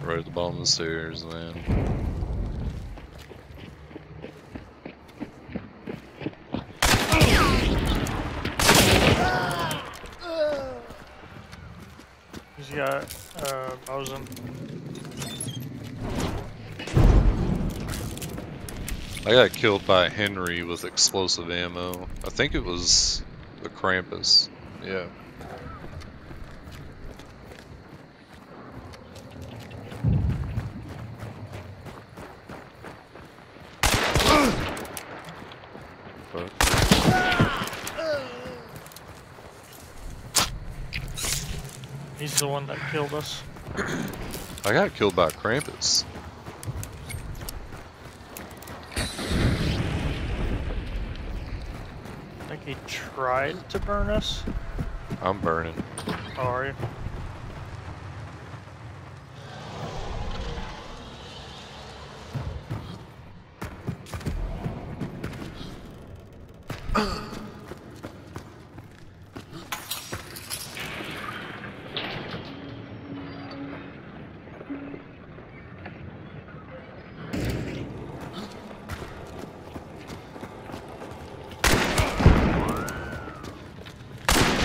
Right at the bottom of the stairs, man. He's got Mosin. I got killed by Henry with explosive ammo. I think it was the Krampus. Yeah. Fuck. He's the one that killed us. I got killed by Krampus. I think he tried to burn us. I'm burning. Oh, are you?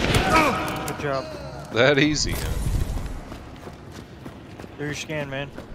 Good job. That easy, huh? Do your scan, man.